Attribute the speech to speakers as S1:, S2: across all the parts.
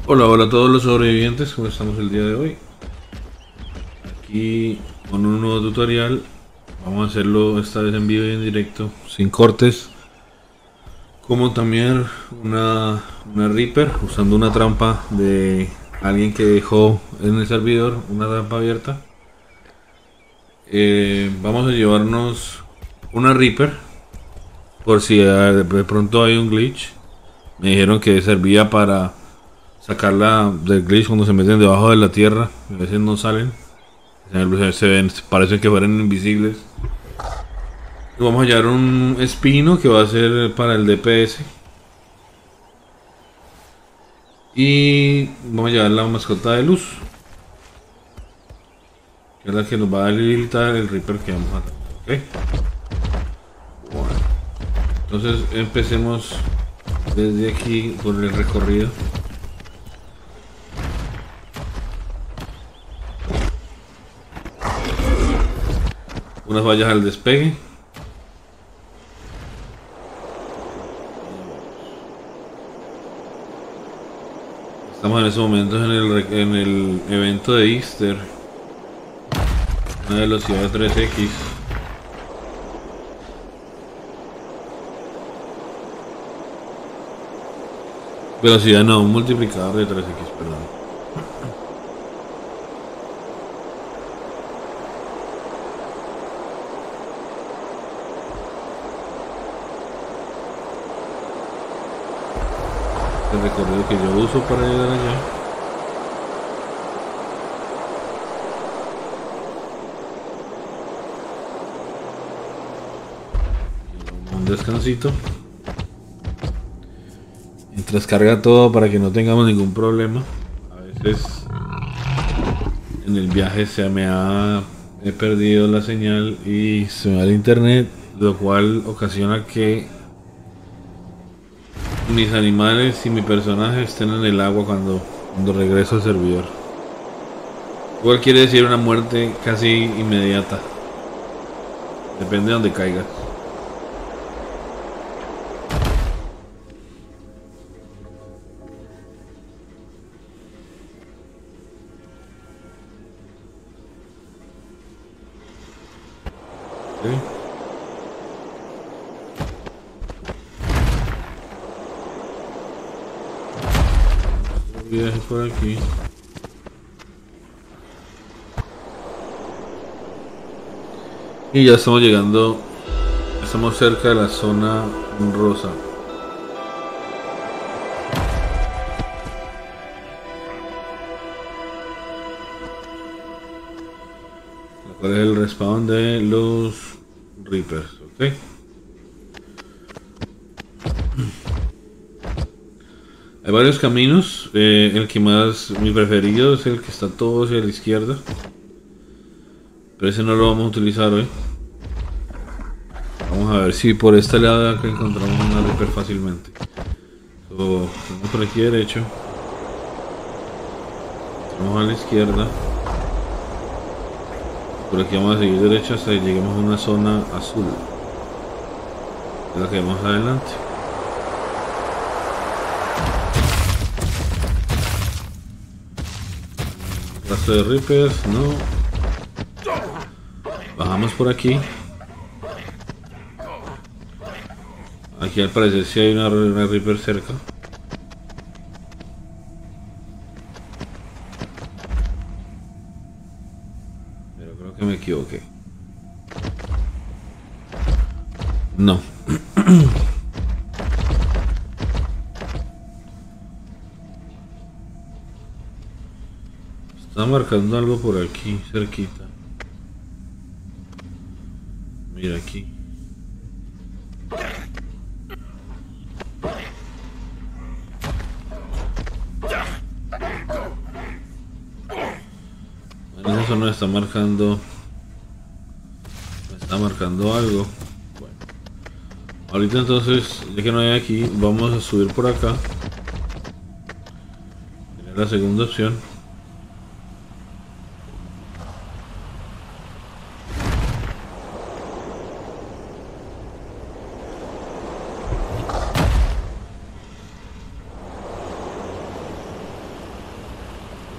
S1: Hola, hola a todos los sobrevivientes, ¿cómo estamos el día de hoy? Aquí con un nuevo tutorial. Vamos a hacerlo esta vez en vivo y en directo, sin cortes. Como también una Reaper, usando una trampa de alguien que dejó en el servidor, una trampa abierta. Vamos a llevarnos una Reaper, por si de pronto hay un glitch. Me dijeron que servía para sacarla del glitch cuando se meten debajo de la tierra. A veces no salen. Se ven, parece que fueran invisibles. Y vamos a hallar un espino que va a ser para el DPS. Y vamos a llevar la mascota de luz, que es la que nos va a habilitar el Reaper que vamos a tener. ¿Ok? Bueno, entonces empecemos desde aquí por el recorrido. Unas vallas al despegue. Estamos en estos momentos en el evento de Easter. Una velocidad de 3x. Velocidad no, un multiplicador de 3x, perdón. El recorrido que yo uso para llegar allá. Un descansito. Mientras carga todo para que no tengamos ningún problema. A veces en el viaje he perdido la señal y se me va el internet, lo cual ocasiona que mis animales y mi personaje estén en el agua cuando regreso al servidor. Igual quiere decir una muerte casi inmediata. Depende de donde caiga. ¿Sí? Viaje por aquí. Y ya estamos llegando. Estamos cerca de la zona rosa. La cual es el respawn de los Reapers, ¿ok? Hay varios caminos. El que más, mi preferido es el que está todo hacia la izquierda. Pero ese no lo vamos a utilizar hoy. Vamos a ver si por este lado de acá encontramos una Reaper fácilmente. Vamos por aquí derecho. Vamos a la izquierda. Por aquí vamos a seguir derecho hasta que lleguemos a una zona azul. Es la que vamos adelante. Rastro de Reapers, no. Bajamos por aquí. Aquí al parecer sí hay una Reaper cerca. Pero creo que me equivoqué. No. Está marcando algo por aquí, cerquita. Mira aquí. En esa zona está marcando. Me está marcando algo. Bueno. Ahorita entonces, ya que no hay aquí, vamos a subir por acá. Sería la segunda opción.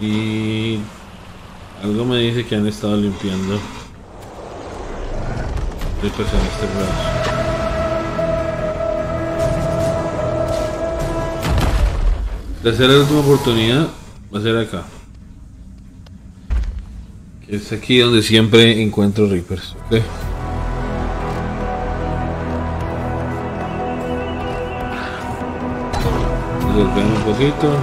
S1: Y algo me dice que han estado limpiando Reapers en este brazo. Tercera y última oportunidad va a ser acá. Que es aquí donde siempre encuentro Reapers. ¿Okay? Golpeamos un poquito.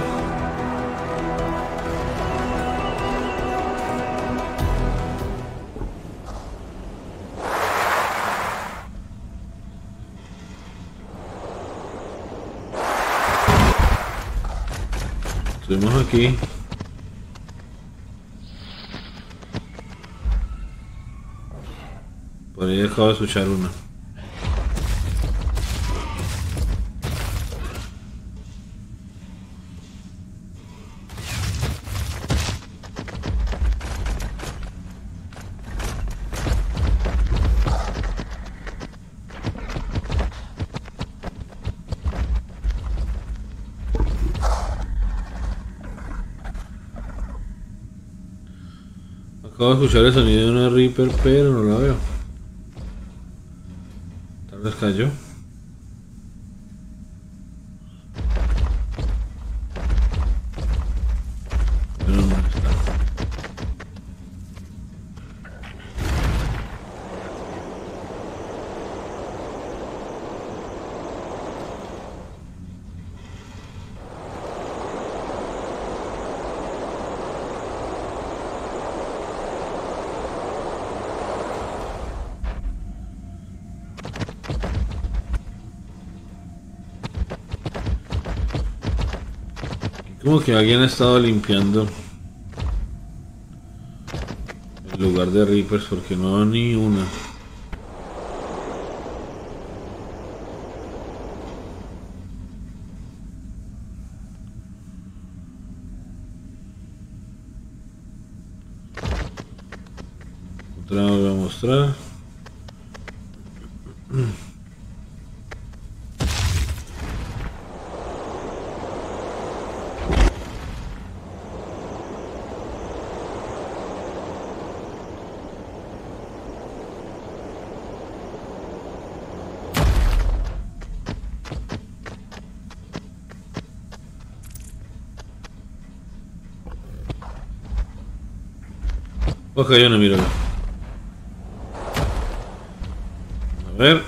S1: Subimos aquí. Por ahí acabo de escuchar una. Acabo de escuchar el sonido de una Reaper, pero no la veo. Tal vez cayó. Pero no está. Como que alguien ha estado limpiando el lugar de Reapers porque no veo ni una. Otra vez voy a mostrar. Ok, yo no miro. A ver.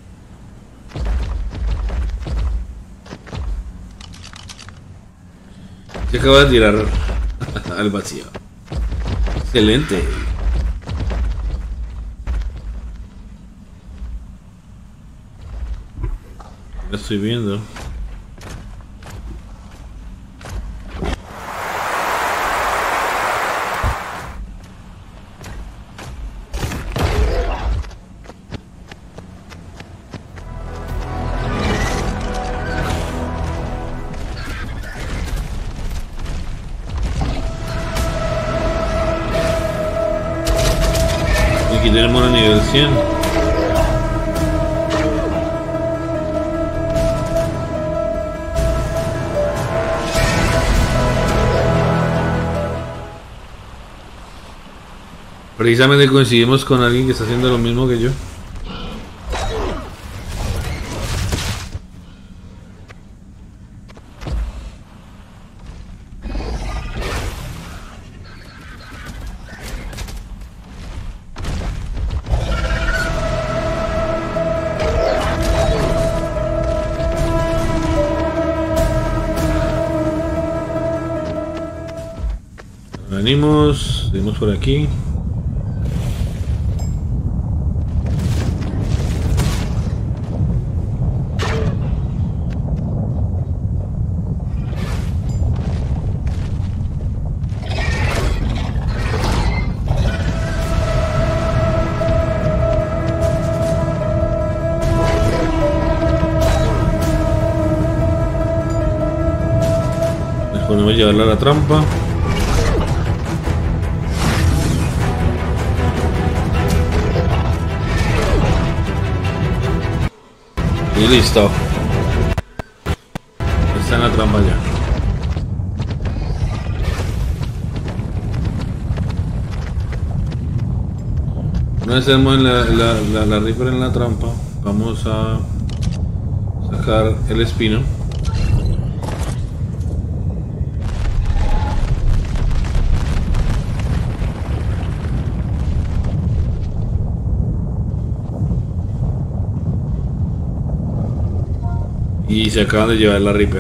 S1: Se acaba de tirar al vacío. Excelente. Lo estoy viendo. Aquí tenemos a nivel 100. Precisamente coincidimos con alguien que está haciendo lo mismo que yo. Venimos por aquí. Les podemos llevarla a la trampa. Y listo. Está en la trampa ya. Una vez tenemos la Reaper en la trampa, vamos a sacar el espino. Y se acaban de llevar la Reaper.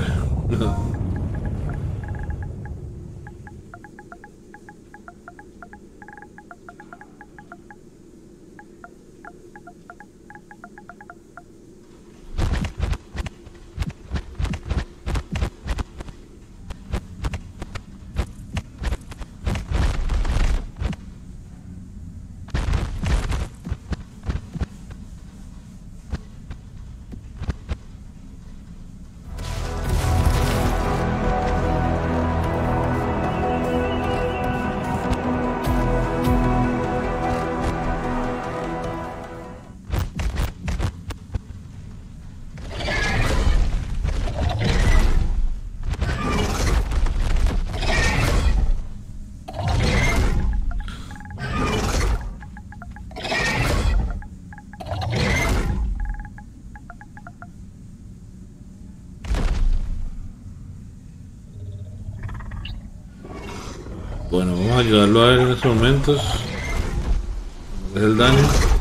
S1: Bueno, vamos a ayudarlo a ver en estos momentos. Es el daño.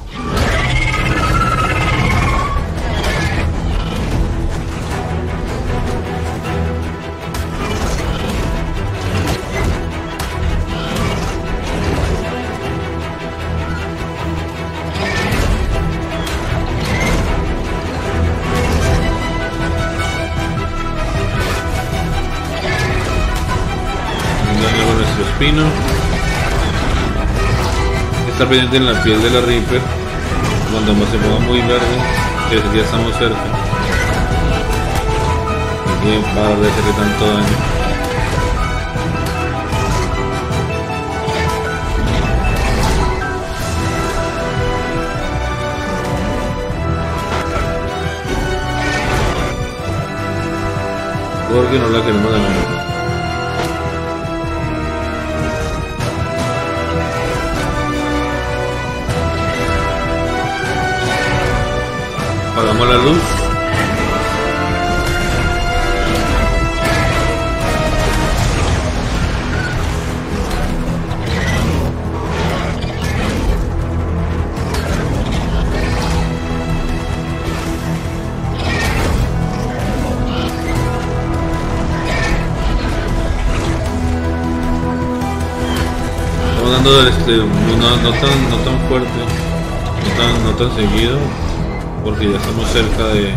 S1: Espino. Está pendiente en la piel de la Reaper. Cuando se ponga muy verde, que ya estamos cerca. Aquí para ver si hace tanto daño. Porque no la queremos dañar. Apagamos la luz. Estamos dando no tan fuerte, no tan seguido. Porque ya estamos cerca de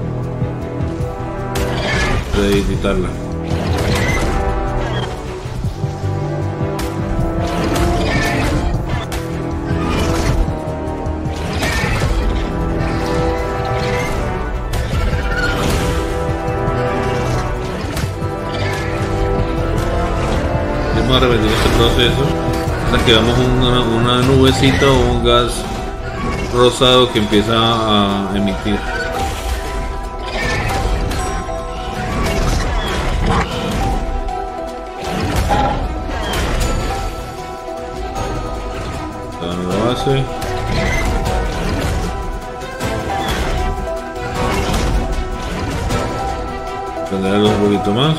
S1: visitarla. Vamos a repetir este proceso hasta que veamos una nubecita o un gas rosado que empieza a emitir. Dame la base. Prenderlo un poquito más.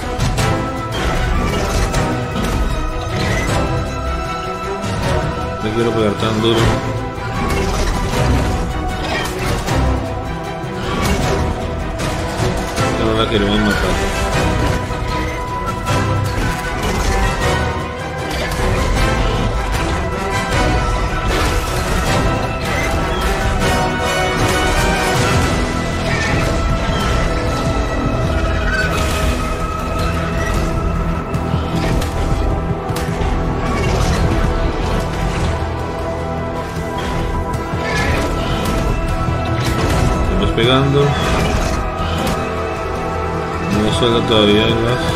S1: No quiero pegar tan duro. La queremos matar. Estamos pegando. No suelta todavía el gas.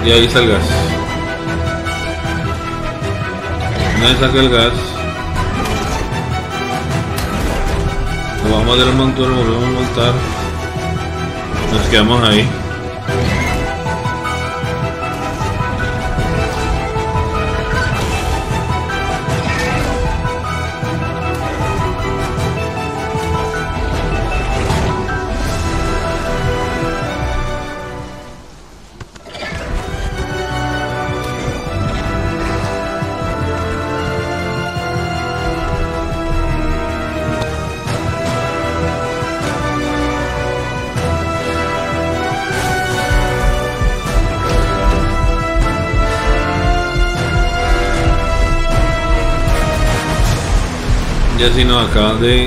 S1: Y ahí está el gas. Una vez saca el gas, lo vamos del motor, lo volvemos a montar. Nos quedamos ahí. Ya si nos acaban de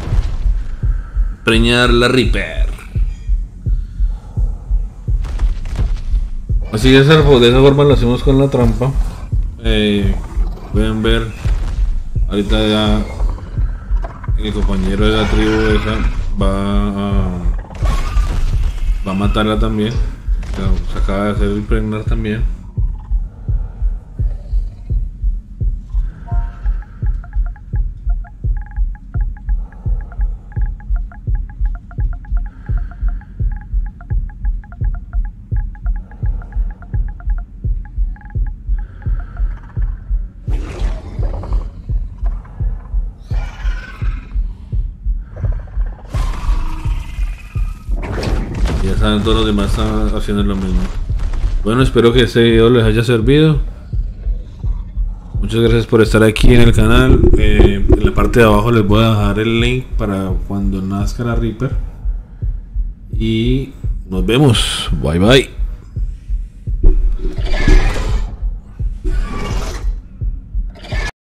S1: preñar la Reaper. Así de esa forma lo hacemos con la trampa. Pueden ver, ahorita ya el compañero de la tribu esa va a matarla también. Se acaba de hacer impregnar también. Ya saben, todos los demás están haciendo lo mismo. Bueno, espero que este video les haya servido. Muchas gracias por estar aquí en el canal. En la parte de abajo les voy a dejar el link para cuando nazca la Reaper. Y nos vemos. Bye bye.